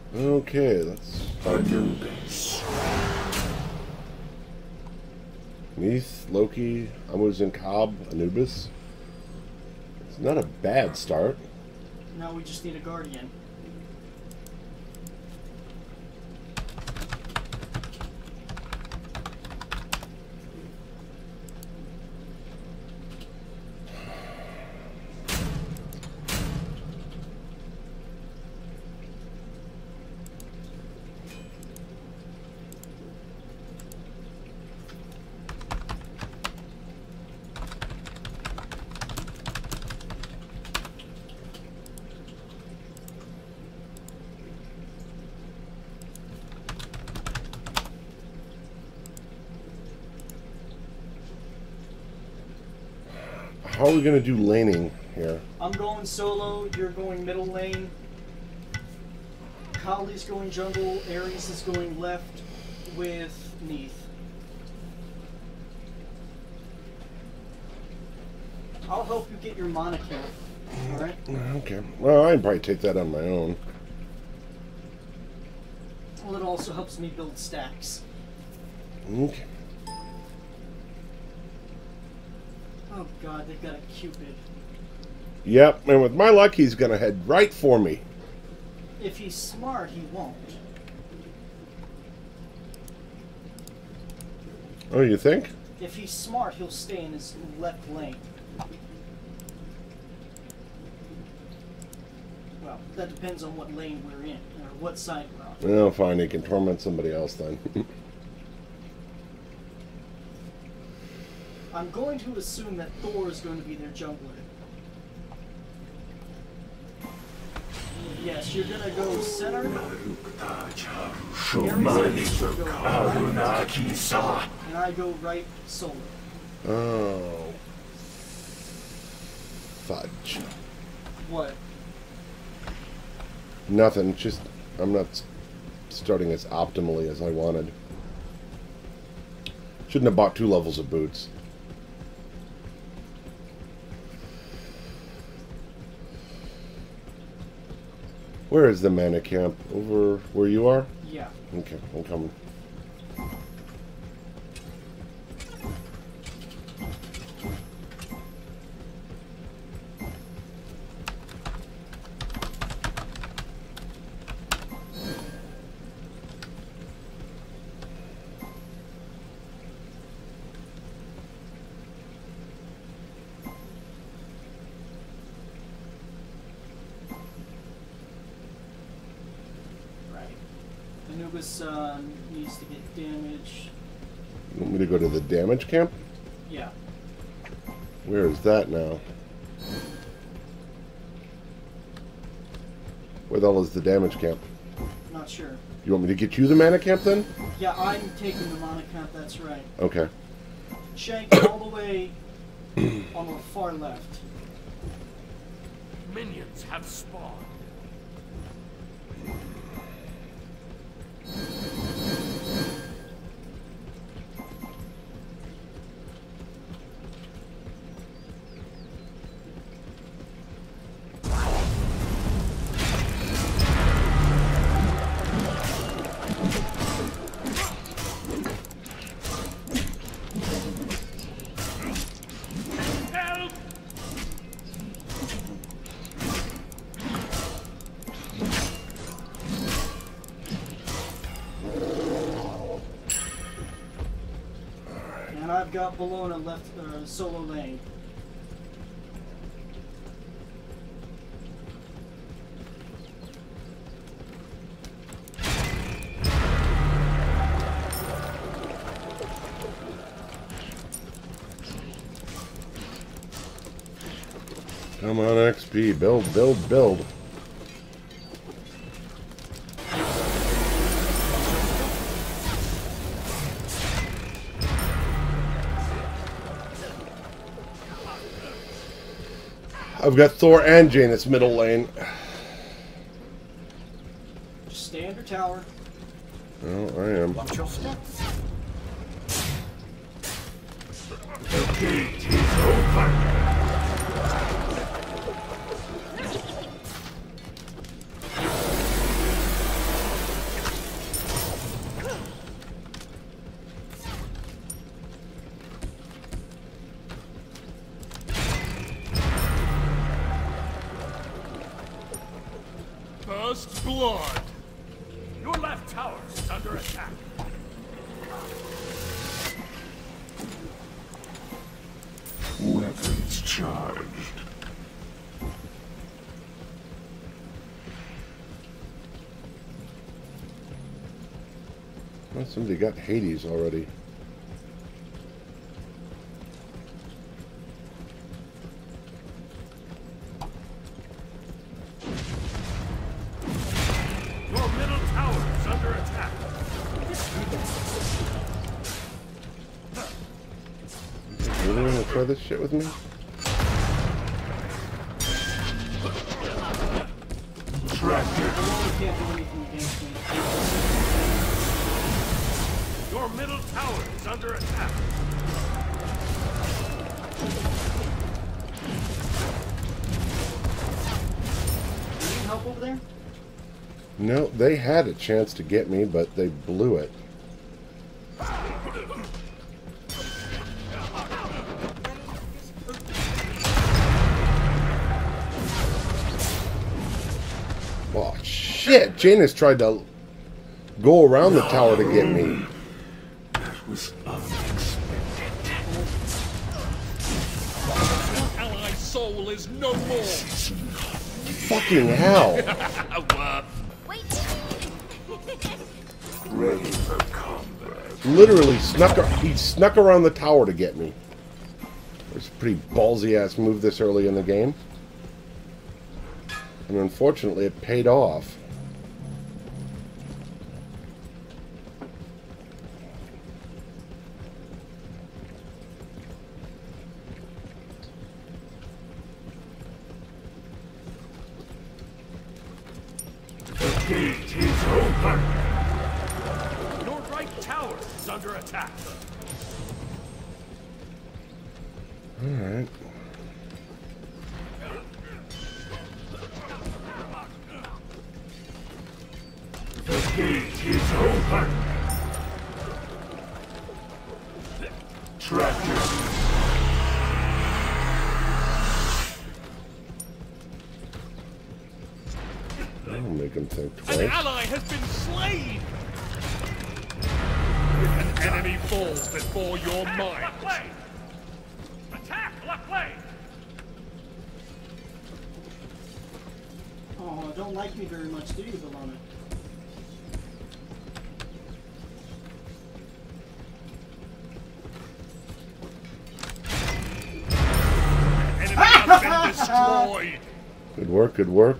Okay, let's start. Anubis. Neith, Loki, Ah Muzen Cab, Anubis. It's not a bad start. Now we just need a guardian. How are we going to do laning here? I'm going solo, you're going middle lane. Kali's going jungle, Ares is going left with Neith. I'll help you get your mana count. Alright? Okay. Well, I'd probably take that on my own. Well, it also helps me build stacks. Okay. Oh god, they've got a Cupid. Yep, and with my luck, he's going to head right for me. If he's smart, he won't. Oh, you think? If he's smart, he'll stay in his left lane. Well, that depends on what lane we're in, or what side we're on. Well, fine, he can torment somebody else then. I'm going to assume that Thor is going to be their jungler. Yes, you're going to go center. And I go right solo. Oh. Fudge. What? Nothing, just I'm not starting as optimally as I wanted. Shouldn't have bought 2 levels of boots. Where is the mana camp? Over where you are? Yeah. Okay, I'm coming. Anubis needs to get damage. You want me to go to the damage camp? Yeah. Where is that now? Where the hell is the damage camp? Not sure. You want me to get you the mana camp then? Yeah, I'm taking the mana count, that's right. Okay. Shank all the way on the far left. Minions have spawned. And I've got Alona left solo lane. Come on, XP. Build, build, build. I've got Thor and Janus middle lane. Just stay under tower. Oh, I am. Watch your steps. The gate is open. First blood. Your left tower is under attack. Weapons charged. Well, somebody got Hades already. Your middle tower is under attack. You really want to try this shit with me? Alona can't do anything against me. Your middle tower is under attack. You need help over there? No, they had a chance to get me, but they blew it. Oh, shit! Janus tried to go around the tower to get me. That was unexpected. Ally soul is no more. Fucking hell. Wait. Ready for combat. Literally he snuck around the tower to get me. It's a pretty ballsy ass move this early in the game. And unfortunately it paid off. The gate is open. Your right tower is under attack. Alright. The gate is open. Tracker. That'll make him think An twice. ally has been slain. An enemy falls before your might. Left lane. Attack left lane. Oh, don't like me very much, do you, Alona? Enemy has been destroyed. Good work, good work.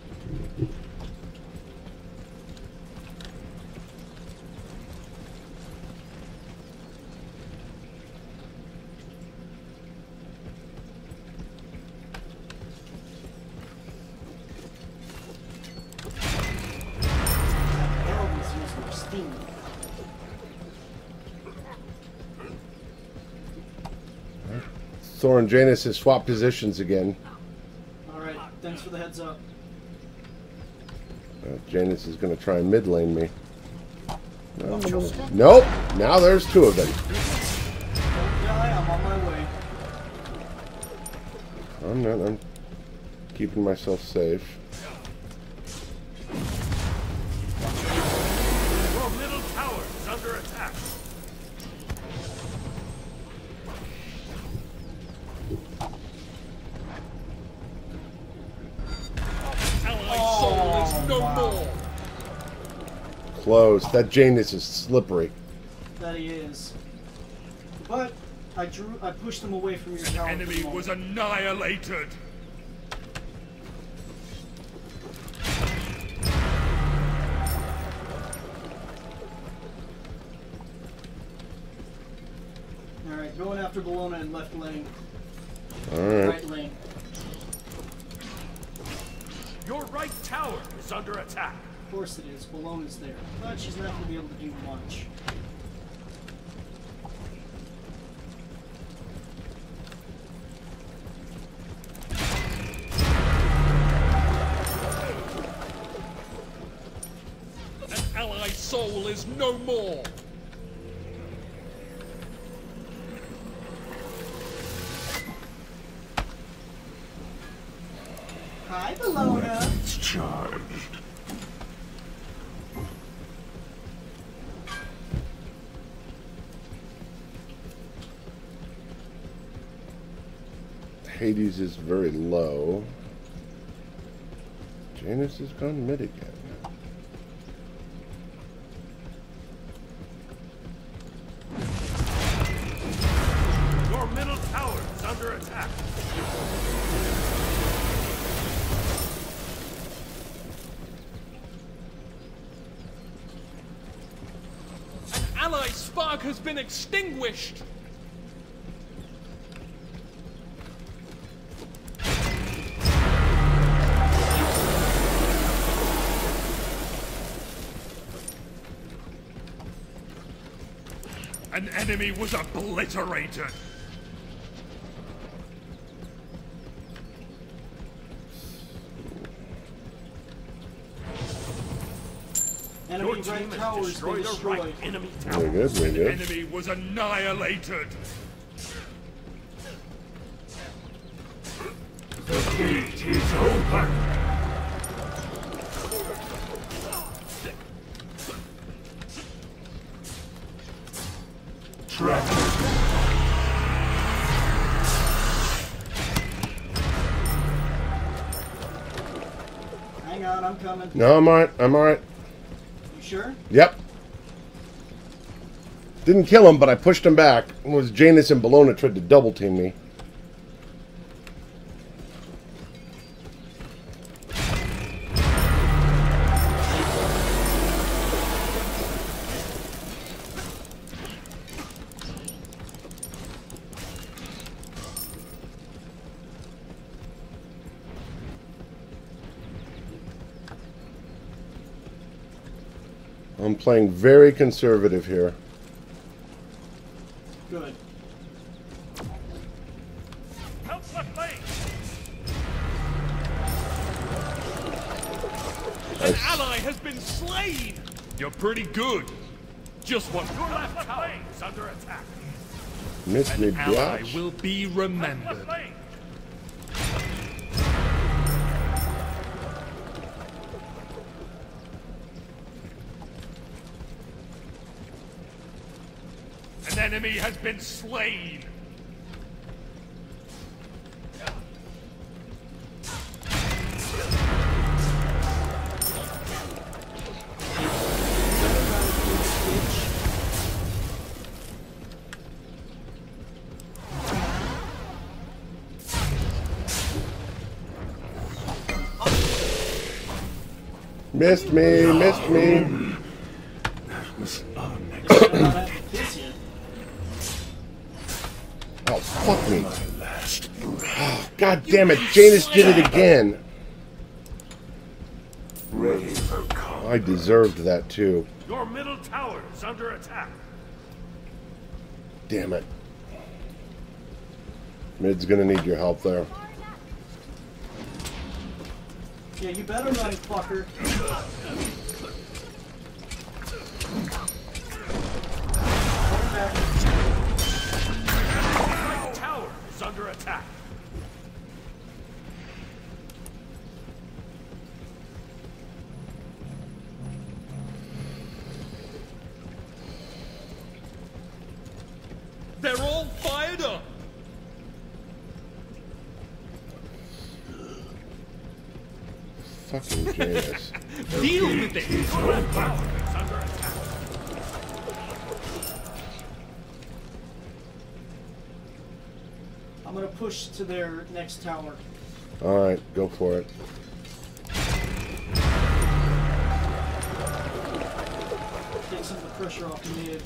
Always use more steam. Thor and Janus has swapped positions again. Alright, thanks for the heads up. Janus is going to try and mid lane me. Nope. Now there's two of them. Don't die, I'm on my way. I'm not. I'm keeping myself safe. Your middle tower is under attack. Ally soul is no more. Close. That Janus is slippery. That he is. But I pushed him away from your tower. for the Enemy moment. was annihilated. Alright, going after Alona in left lane. Alright. Right lane. Your right tower is under attack. Of course it is. Alona's there. But she's not going to be able to do much. An ally soul is no more. Hi, Alona. charged. Hades is very low. Janus has gone mid again. Your middle tower is under attack. An ally spark has been extinguished. An enemy was obliterated. Enemy right tower has been destroyed. Enemy Very tower. good, very good. Enemy was annihilated. The gate is open. Hang on, I'm coming. No, I'm alright. I'm alright. You sure? Yep. Didn't kill him, but I pushed him back. It was Janus and Alona tried to double team me. I'm playing very conservative here. Good. Help the flame. An ally has been slain. You're pretty good. Just what your left tower is under attack. Miss me, An ally biatch. will be remembered. An enemy has been slain. Missed me, missed me. That was Unexpected. Oh, fuck me. my last breath. Oh, God damn it, Janus did it again. Ready for combat. I deserved that too. Your middle tower is under attack. Damn it. Mid's gonna need your help there. Yeah, you better run, fucker. Come back. Right tower is under attack. They're all fired up. Fucking Janus. Deal with it. Your left tower is under attack. I'm gonna push to their next tower. Alright, go for it. Take some of the pressure off the mid.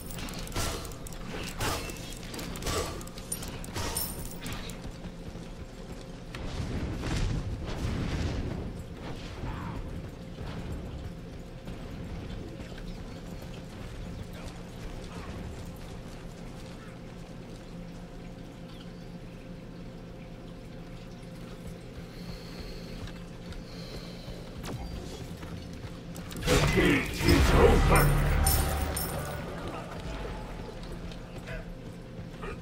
The gate is open.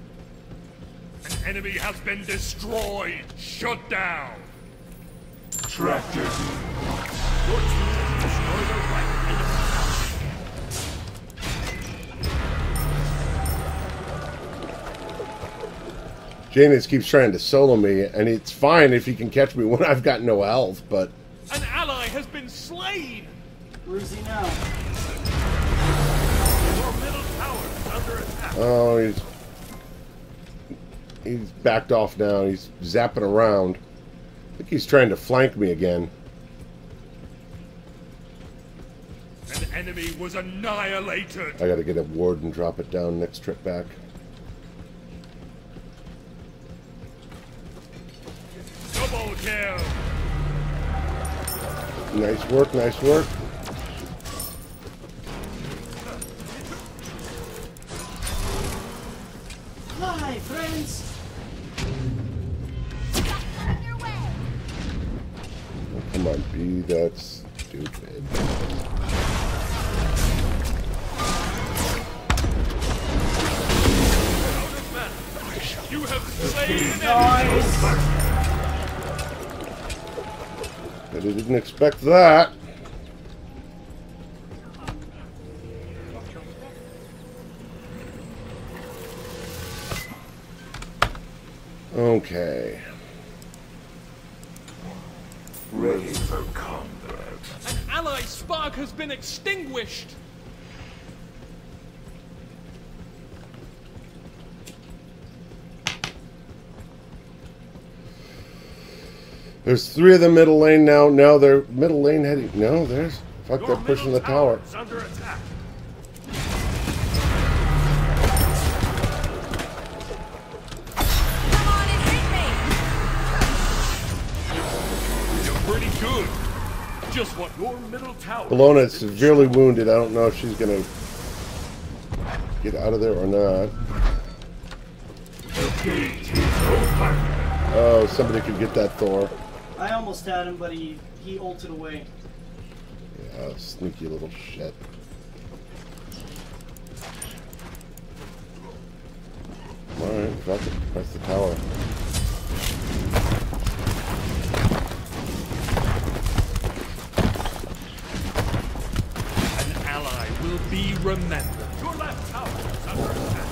An enemy has been destroyed. Shut down. distracted. Your team has destroyed a right enemy. Janus keeps trying to solo me, and it's fine if he can catch me when I've got no health, but... An ally has been slain! Where is he now? Your middle tower is under attack. Oh, he's backed off now. He's zapping around. I think he's trying to flank me again. An enemy was annihilated. I gotta get a ward and drop it down next trip back. Double kill. Nice work, nice work. Fly, friends! Oh, come on, be that stupid. You have slain an enemy. Nice! I didn't expect that. Okay. Ready for combat. An ally spark has been extinguished. There's 3 of the middle lane now. No, they're middle lane heading. No, there's. Fuck, Your they're pushing the middle tower. is under attack. Come on and hit me! You're pretty good. Just what your middle tower. Alona is severely wounded. I don't know if she's gonna get out of there or not. The gate is open. Oh, somebody could get that Thor. I almost had him, but he ulted away. Yeah, sneaky little shit. Alright, fuck it. Press the tower. An ally will be remembered. Your left tower is under attack.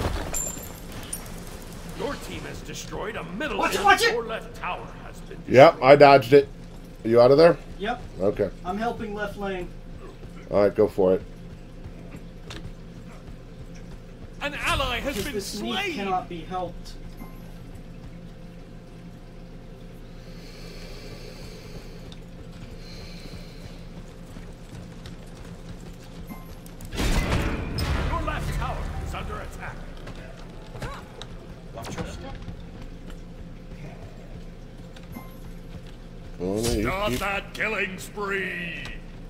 Your team has destroyed a middle. Watch it, watch it! Your left tower has been destroyed. Yep, I dodged it. Are you out of there? Yep, Okay. I'm helping left lane. Alright, go for it. An ally has Because been this Neith slain. cannot be helped. Your left tower is under attack. Watch your step. Alona, you Start keep... that killing spree.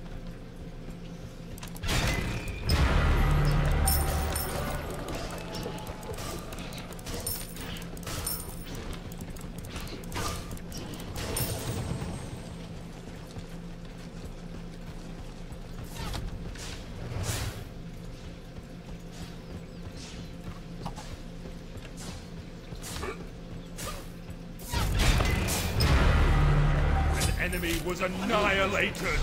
Enemy was annihilated.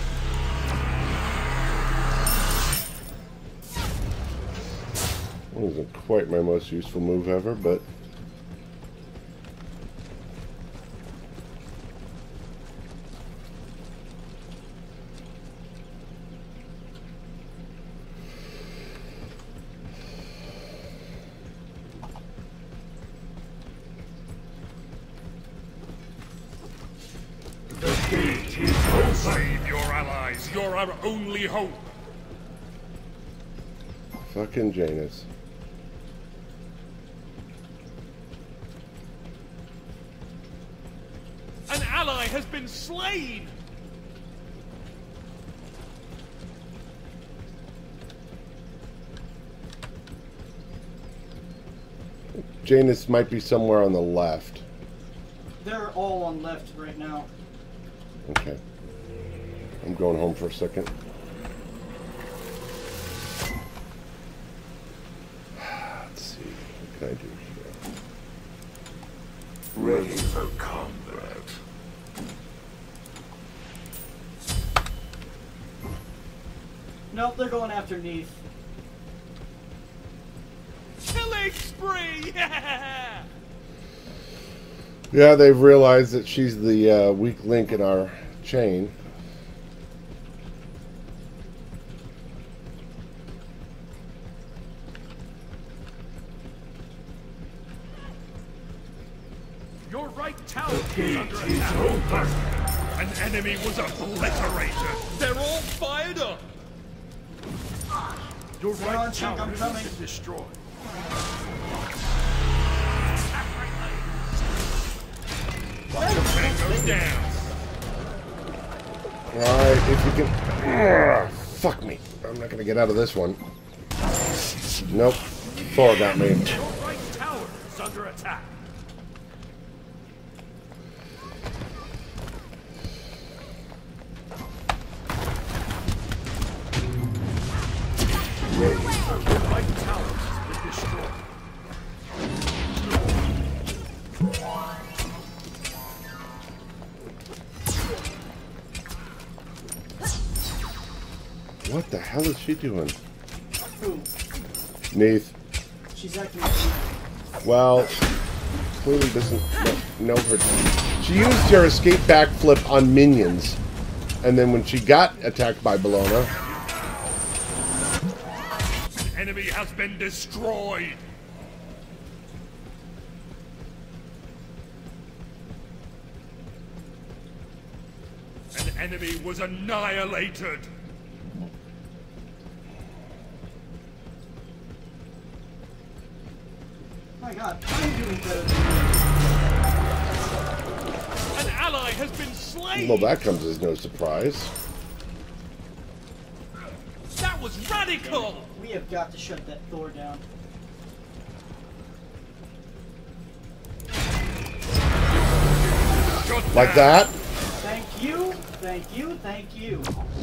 Wasn't quite my most useful move ever, but... The gate is open. Save your allies. You're our only hope. Fucking Janus. An ally has been slain. Janus might be somewhere on the left. They're all on left right now. Okay. I'm going home for a second. Let's see. What can I do here? Ready for combat. Nope, they're going after Neith. Killing spree! Yeah, they've realized that she's the weak link in our chain. Your right tower is under attack. An enemy was obliterated. They're all fired up. Your Hang right on, Shank, tower I'm has coming. been destroyed. Tango down. Alright, if you can... fuck me. I'm not going to get out of this one. Nope. Thor got me. Your right tower is under attack. Your right tower has been destroyed. What the hell is she doing? Who? Neith. She's acting like Neith. Well, clearly doesn't know her. She used her escape backflip on minions. And then when she got attacked by Alona, Enemy has been destroyed. An enemy was annihilated. My God, I'm doing better than An ally has been slain. well, that comes as no surprise. That was radical. you. We have got to shut that Thor down. Shut Like down. that? Thank you, thank you, thank you.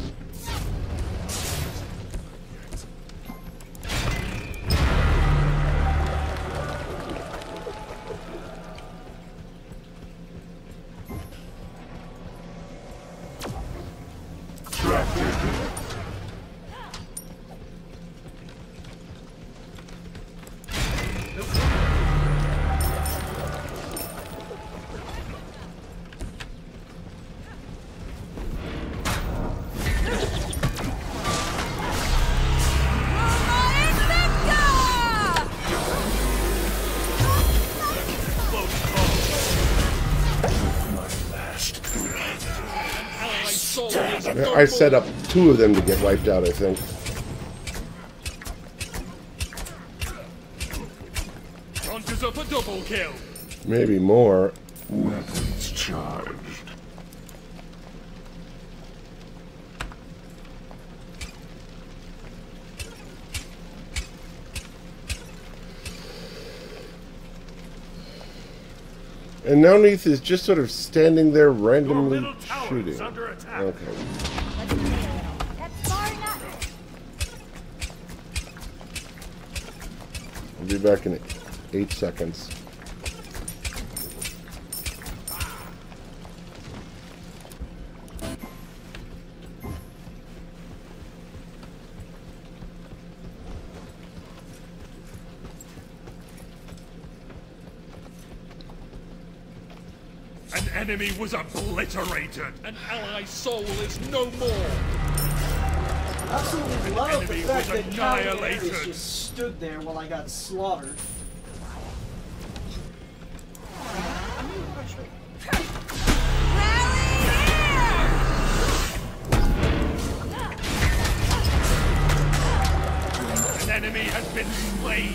Allied soul is no I set more. up 2 of them to get wiped out, I think. Don't deserve a double kill. Maybe more. Weapons charged. And now Neith is just sort of standing there Your randomly middle tower shooting. is under attack. Okay. That's far enough. I'll be back in 8 seconds. An enemy was obliterated. An ally soul is no more. Absolutely love the enemy fact was that Callie annihilated. just stood there while I got slaughtered. An enemy has been slain.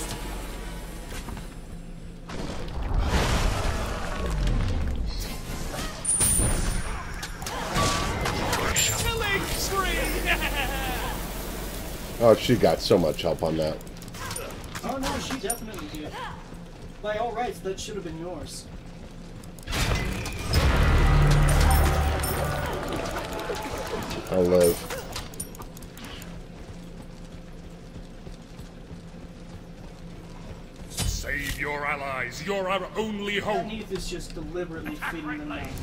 Killing spree. Oh, she got so much help on that. Oh no, she definitely did. By all rights, that should have been yours. I'll live. Save your allies. You're our only hope. Neith is just deliberately feeding them out.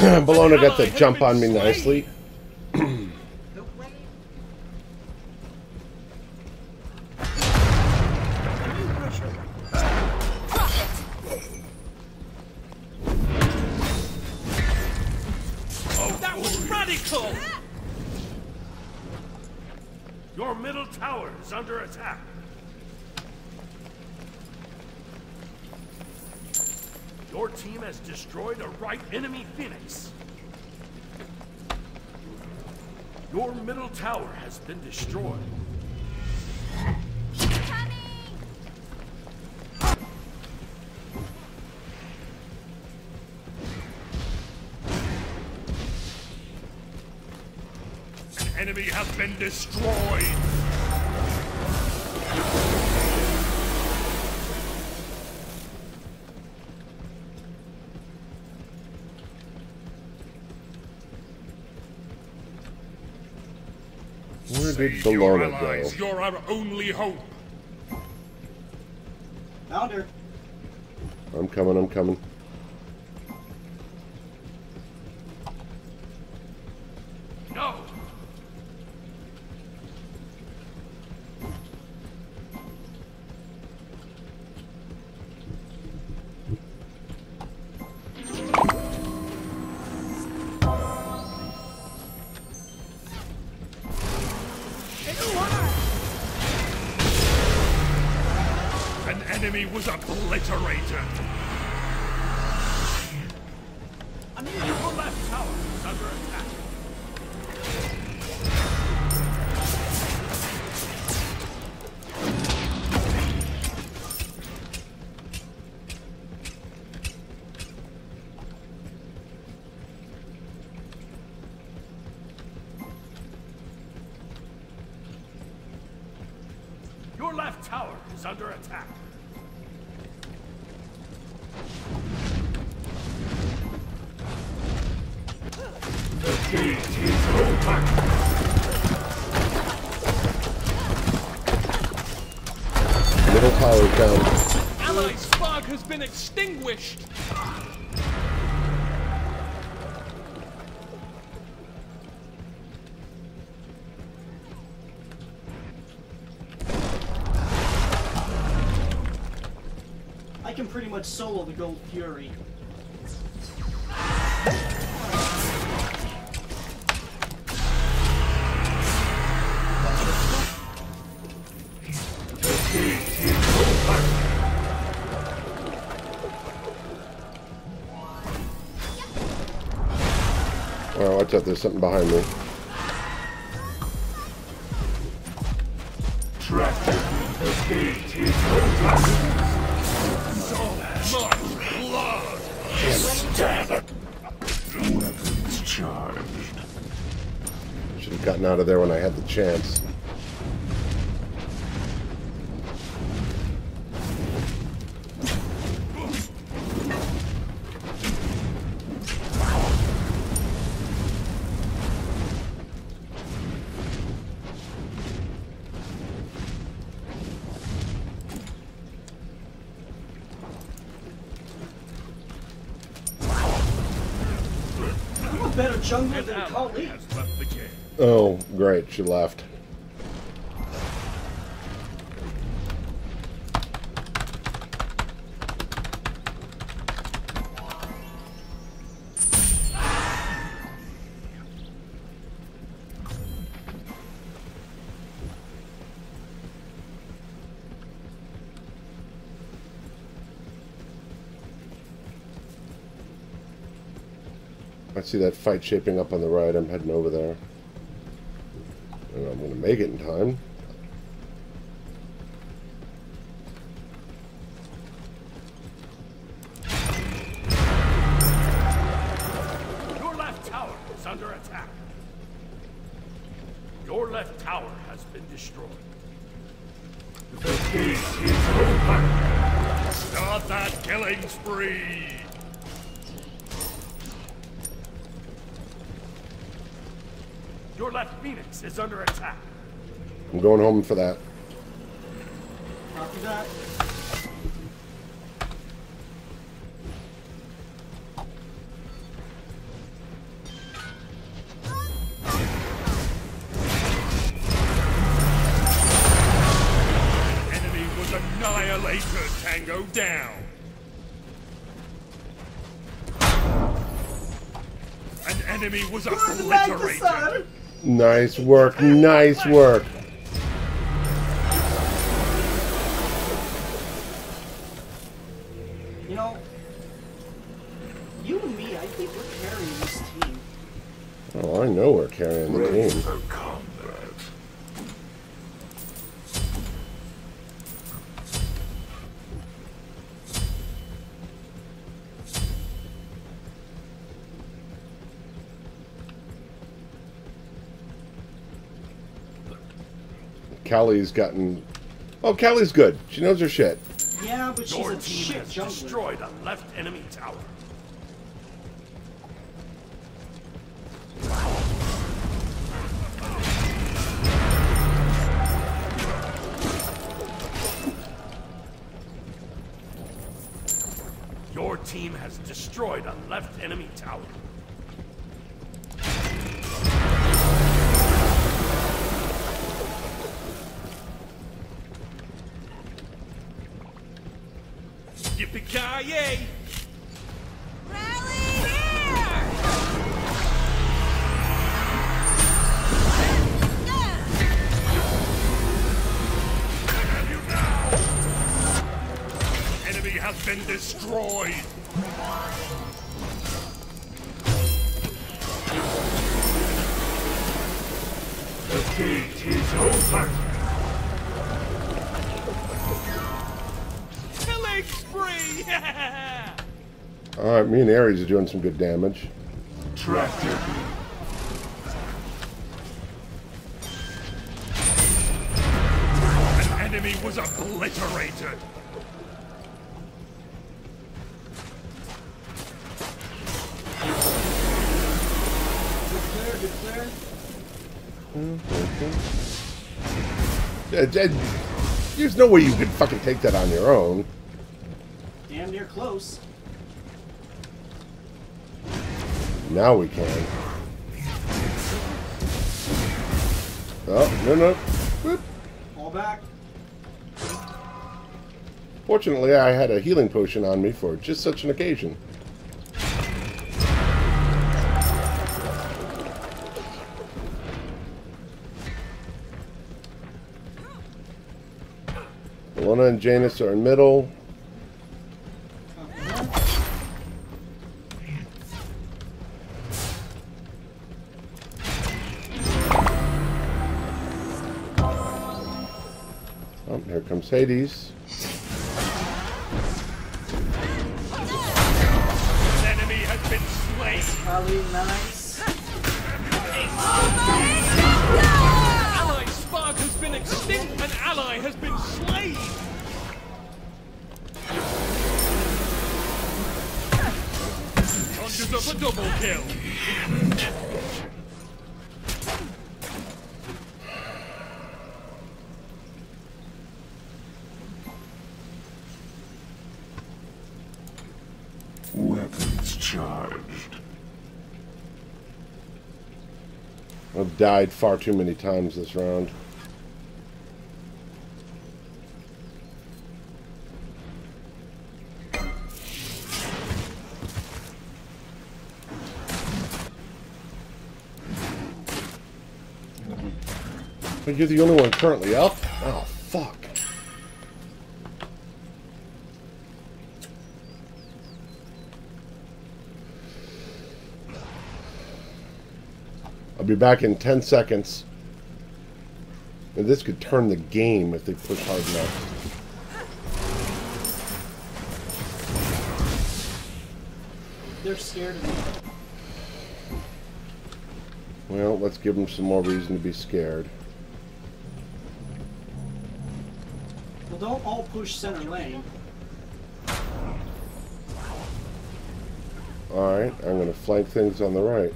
Bologna got the jump on me nicely. Oh, that was radical! Your middle tower is under attack. Your team has destroyed a right enemy Phoenix. Your middle tower has been destroyed. An enemy has been destroyed. Where did Save your Bologna go? allies. You're our only hope. Found her. I'm coming, I'm coming. No. An enemy was obliterated. Your left tower is under attack. Your left tower is under attack. Middle tower's down. Allied spark has been extinguished. I can pretty much solo the Gold Fury. Oh, watch out, there's something behind me. Weapons charged. Should have gotten out of there when I had the chance. I'm a better jungler than Kali. Has left the game. Oh, great, she left. I see that fight shaping up on the right. I'm heading over there. And I'm going to make it in time. Your left tower is under attack. Your left tower has been destroyed. Start that killing spree! Your left Phoenix is under attack. I'm going home for that. Copy that. Traitor Tango down. An enemy was obliterated. Nice work. Nice work. You know, you and me, I think we're carrying this team. Oh, I know we're carrying the Ready team. for combat. Callie's gotten... Oh, Callie's good. She knows her shit. Yeah, but she's Your a team shit has jungler. destroyed a left enemy tower. Your team has destroyed a left enemy tower. Yippee-ki-yay! Rally here! Have you now? Enemy has been destroyed. The gate is open. Killing spree! Alright, me and Ares are doing some good damage. Tractor. An enemy was obliterated. Good clear. There's no way you can fucking take that on your own. Damn near close. Now we can. Oh, no. Whoop. All back. Fortunately, I had a healing potion on me for just such an occasion. Alona and Janus are in middle. Oh, here comes Hades. An enemy has been slain. Probably nice. Ally spark has been extinct. An ally has been slain. Conjures up a double kill. Weapons charged. I've died far too many times this round. But you're the only one currently up? Oh, fuck. I'll be back in 10 seconds. And this could turn the game if they push hard enough. They're scared of me. Well, let's give them some more reason to be scared. Well, don't all push center lane. Alright, I'm going to flank things on the right.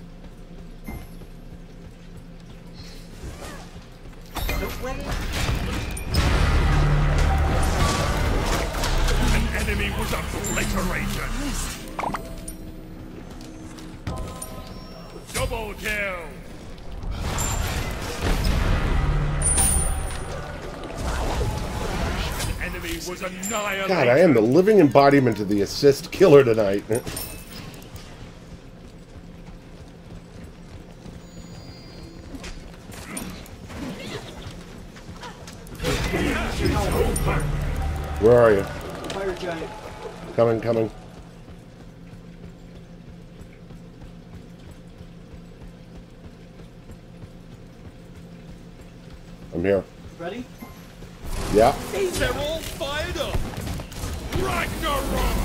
An enemy was obliterated. Double kill. An enemy's was annihilated. God, I am the living embodiment of the assist killer tonight. Where are you? Fire giant. Coming, coming. I'm here. Ready? Yeah. They're all fired up. Ragnarok!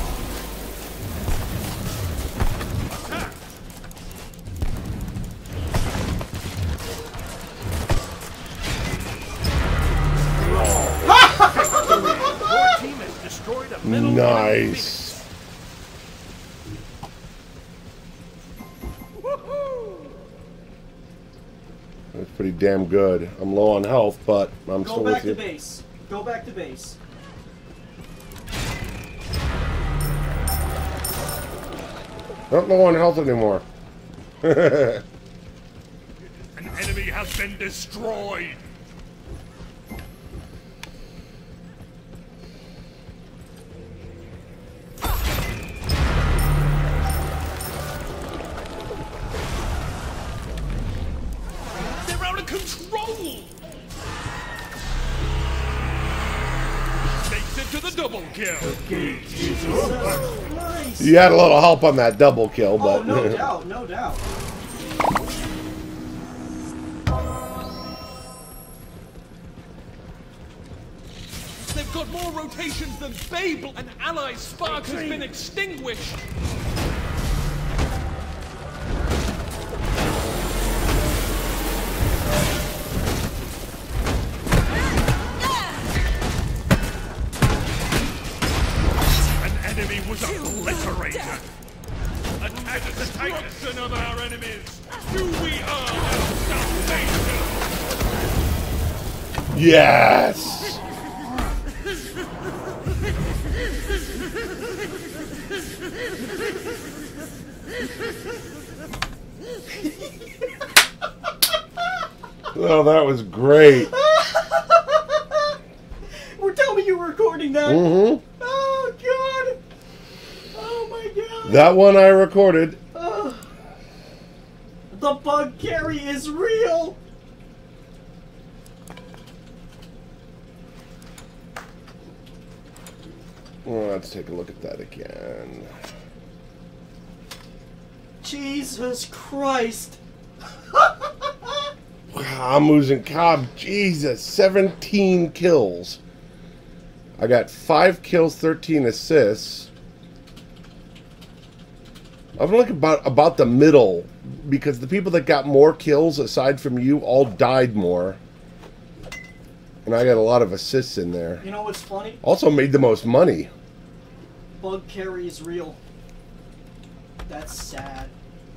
Attack! Your team has destroyed a middle Nice. That's pretty damn good. I'm low on health, but I'm Go still back with to you. base. Go back to base. Not low on health anymore. An enemy has been destroyed. They're out of control. Makes it to the double kill. Jesus Christ. You had a little help on that double kill, but Oh, no doubt, no doubt. They've got more rotations than Babel. An ally spark has been extinguished. An enemy was obliterated. Attack the destruction of our enemies. Do we earn our salvation? yes. Oh, that was great. Tell me you were recording that. Mm-hmm. Oh, God. Oh, my God. That one I recorded. The bug carry is real. Well, let's take a look at that again. Jesus Christ. Ah Muzen Cab, Jesus, 17 kills. I got 5 kills, 13 assists. I'm looking about the middle, because the people that got more kills aside from you all died more. And I got a lot of assists in there. You know what's funny? Also made the most money. Bug carry is real. That's sad.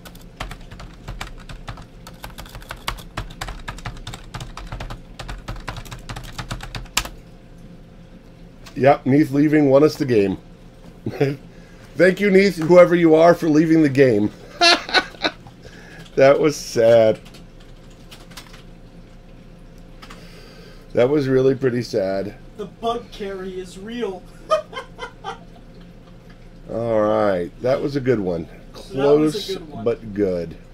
Yep, Neith leaving won us the game. Thank you, Neith, whoever you are, for leaving the game. That was sad. That was really pretty sad. The bug carry is real. Alright, that was a good one. That was Close, a good one. but good.